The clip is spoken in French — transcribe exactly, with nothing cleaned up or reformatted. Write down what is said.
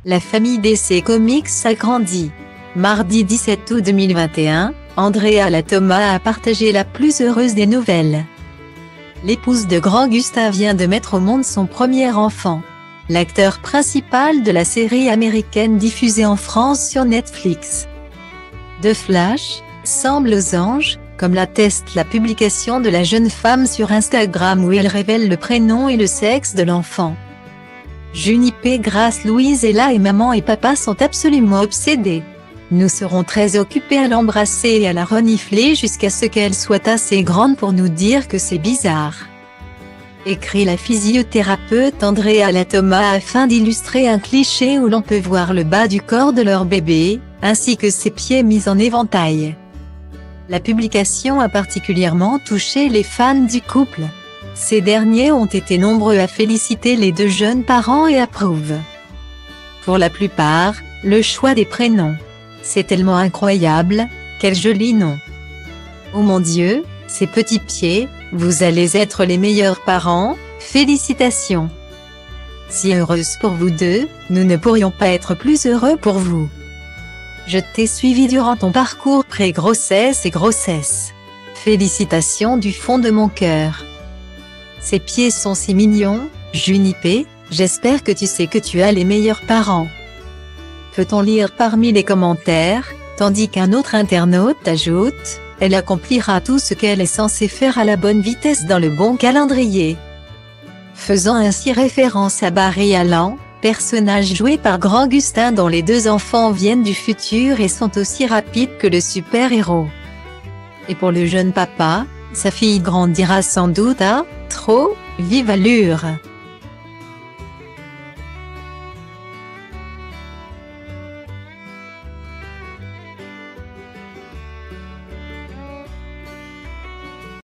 La famille D C Comics s'agrandit. Mardi dix-sept août deux mille vingt et un, Andrea Latoma a partagé la plus heureuse des nouvelles. L'épouse de Grand Gustin vient de mettre au monde son premier enfant. L'acteur principal de la série américaine diffusée en France sur Netflix. De Flash, semble aux anges, comme l'atteste la publication de la jeune femme sur Instagram où elle révèle le prénom et le sexe de l'enfant. Junipé, Grace, Louise, Ella et maman et papa sont absolument obsédés. Nous serons très occupés à l'embrasser et à la renifler jusqu'à ce qu'elle soit assez grande pour nous dire que c'est bizarre. Écrit la physiothérapeute Andrea Latoma afin d'illustrer un cliché où l'on peut voir le bas du corps de leur bébé, ainsi que ses pieds mis en éventail. La publication a particulièrement touché les fans du couple. Ces derniers ont été nombreux à féliciter les deux jeunes parents et approuvent. Pour la plupart, le choix des prénoms. C'est tellement incroyable, quel joli nom. Oh mon Dieu, ces petits pieds, vous allez être les meilleurs parents, félicitations. Si heureuse pour vous deux, nous ne pourrions pas être plus heureux pour vous. Je t'ai suivi durant ton parcours pré-grossesse et grossesse. Félicitations du fond de mon cœur. Ces pieds sont si mignons, Junipé, j'espère que tu sais que tu as les meilleurs parents. Peut-on lire parmi les commentaires, tandis qu'un autre internaute ajoute, elle accomplira tout ce qu'elle est censée faire à la bonne vitesse dans le bon calendrier. Faisant ainsi référence à Barry Allen, personnage joué par Grand Gustin dont les deux enfants viennent du futur et sont aussi rapides que le super-héros. Et pour le jeune papa, sa fille grandira sans doute à trop vive allure.